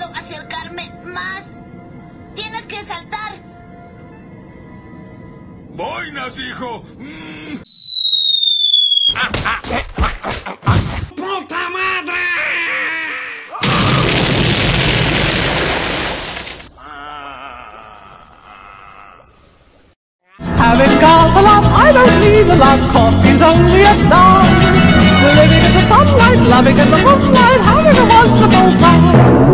puedo acercarme más. Tienes que saltar. ¡Boinas, hijo! ¡Puta madre! Having got a lot, I don't need a lot. Coffee's only a dime. We're living in the sunlight, loving in the moonlight, having a wonderful time.